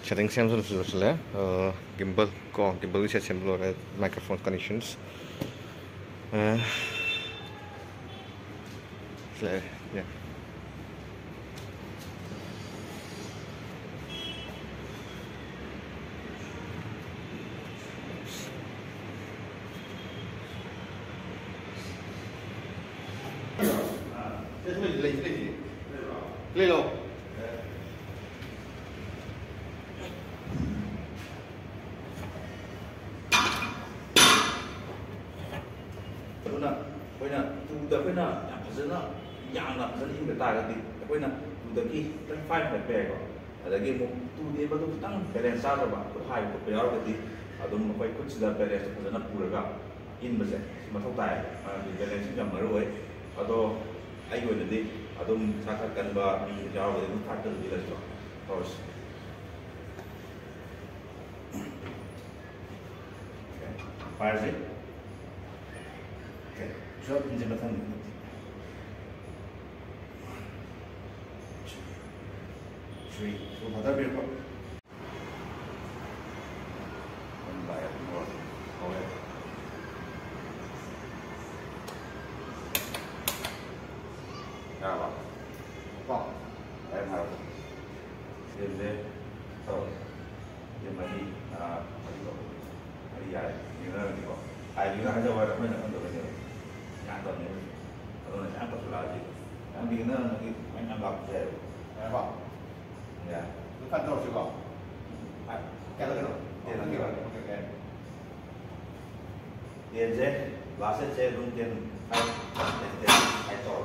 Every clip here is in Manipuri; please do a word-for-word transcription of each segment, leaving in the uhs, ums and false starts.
setting sensor sudah uh, gimbal kok gimbal bisa sembel oleh microphone connections uh, so, yeah. Lên rồi. ꯑꯩꯈꯣꯏꯅ ꯑꯩꯈꯣꯏꯅ ꯇꯨꯗ ꯑꯩꯈꯣꯏꯅ ꯌꯥꯝ ꯐꯖꯅ ꯌꯥꯝꯅ ꯐꯖꯅ ꯏꯟꯕ ꯇꯥꯔꯒꯗꯤ ꯑꯩꯈꯣꯏꯅ ꯇꯨꯗꯒꯤ ꯈꯤꯇꯪ ꯐꯥꯏꯚ ꯍꯟꯗ꯭ꯔꯦꯠ ꯌꯥꯏꯀꯣ ꯑꯗꯒꯤ ꯑꯃꯨꯛ ꯇꯨꯗꯤ ꯃꯗꯨ ꯈꯤꯇꯪ ꯕꯦꯂꯦꯟꯁ ꯆꯥꯗꯕ ꯈꯨꯠ ꯍꯥꯏꯕ ꯈꯣꯠꯄ ꯌꯥꯎꯔꯒꯗꯤ ꯑꯗꯨꯝ ꯑꯩꯈꯣꯏ ꯈꯨꯠꯁꯤꯗ ꯕꯦꯂꯦꯟꯁ ꯐꯖꯅ ꯄꯨꯔꯒ ꯏꯟꯕꯁꯦ ꯃꯊꯧ ꯇꯥꯏ ꯃꯔꯝꯗꯤ ꯕꯦꯂꯦꯟꯁꯁꯤ ꯌꯥꯝ ꯃꯔꯨ ꯑꯣꯏ ꯑꯗꯣ ꯑꯩꯒꯤ ꯑꯣꯏꯅꯗꯤ ꯑꯗꯨꯝ ꯁꯥꯈꯠ ꯀꯟꯕ ꯃꯤ ꯌꯥꯎꯔꯒꯗꯤ ꯑꯗꯨꯝ ꯐꯥꯏꯚꯇ ꯏꯜꯂꯁꯤꯀꯣ ꯇꯧꯔꯁꯤ ꯄꯥꯏꯔꯁꯤ ꯖꯣꯞ ꯏꯟꯁꯤꯟꯕ ꯊꯝꯃꯤ three, four, five, six, seven, one by one, okay. Nào vào, vào, em vào, điểm lên, rồi, điểm mà đi, à, mà đi rồi, mà đi dài, như thế này đi vào, ai đi ra cho vay là mấy là không được nhiều, an toàn nhiều, rồi là an toàn là gì, anh đi nữa là cái anh ăn lọc dễ, em vào. Ya, itu kan terus juga. Kita kan, dia lagi lagi, oke oke. Dia je, bahasa je mungkin hai, dia hai tol.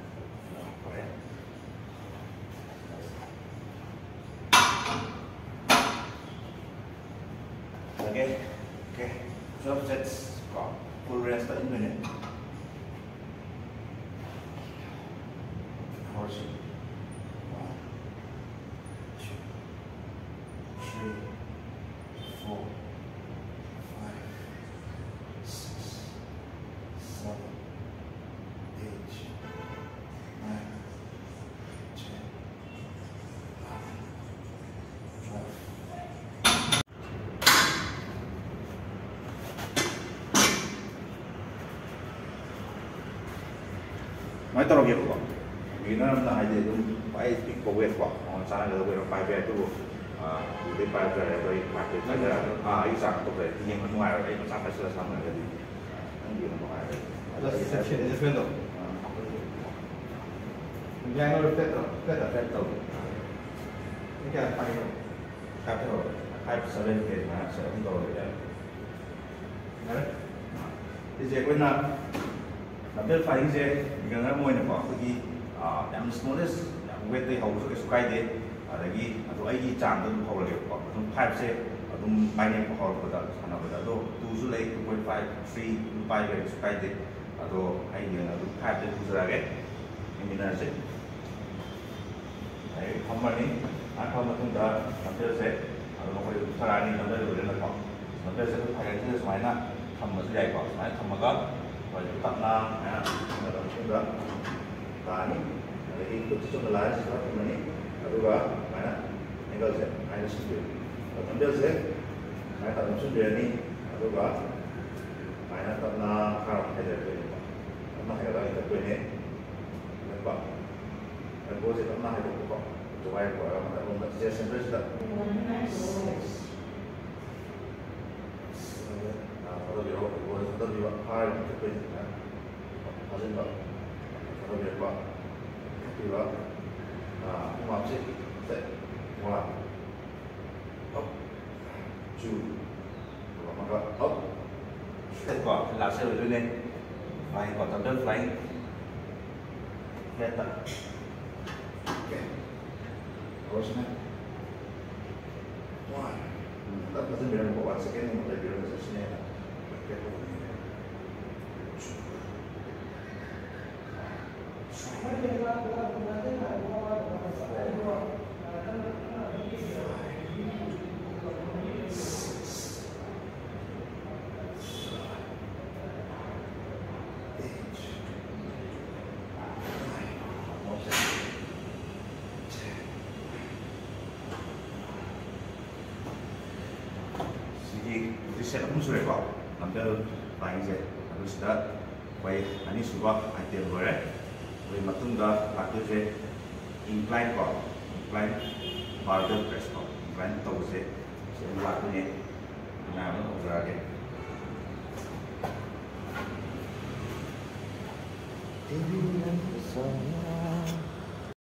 Oke, oke. So set full rest in minute. Horse. Three, four, five, six, seven, eight, nine, ten, eleven, twelve. Nói tao nghiệp của vì nó là hay gì cũng phải cái công việc của họ sang là công việc phải về tu di pada dari market ada ah isang tu berarti yang manual itu sampai selesai sama jadi yang di manual ada section is window yang ada filter filter filter ini kan pakai filter five seven ke mana seven dollar ya ada di sini pun nak nampak file je dengan mau ni pak pergi ah yang smallest yang weight dia harus kesukai dia adagi atau aigi jam tu kau lagi kau, tu five se, tu banyak kau kau dah sana kau dah, tu tu sulai two point five, three, five lagi sukai deh, atau aigi na tu five tu tu lagi, ini mana se, ayo kamar ni, aku kamar tu dah nanti se, atau kau itu sarani nanti tu boleh nak kau, nanti se tu pakai tu semai na, kamar tu jai kau, semai kamar kau, kau itu tak nak, ya, nanti tu dah, tani, jadi itu tu cuma lain sesuatu ni. Aduga mana angle set minus two ambil set mana tak maksud dia ni aduga mana tak nak karang ada tu nak ada lagi tu ni nampak dan boleh tak nak ada tu kok tu ayat kau orang tak boleh dia sendiri sudah ah kalau dia boleh sudah dia hal tu ni hasil tak kalau dia buat dia ah, maaf sih, set, mulai, up, two, maka up, set kok, laser itu nih, flying kok, tanda flying, kereta, oke, terusnya, wah, tak pasti bilang kok sekian yang mulai bilang sesuatu, oke, ꯁꯦꯠ ꯑꯍꯨꯝ ꯁꯨꯔꯦꯀꯣ ꯂꯝꯕꯦꯜ ꯂꯥꯏꯟꯁꯦ ꯑꯗꯨꯁꯤꯗ ꯑꯩꯈꯣꯏ ꯑꯅꯤꯁꯨꯕ ꯑꯥꯏꯇꯦꯝ ꯂꯣꯏꯔꯦ ꯑꯗꯨꯒꯤ ꯃꯇꯨꯡꯗ ꯂꯥꯛꯇꯣꯏꯁꯦ incline ko, incline barbell press ko, incline tawse, so yung lahat niya, namin ko lagi. Baby,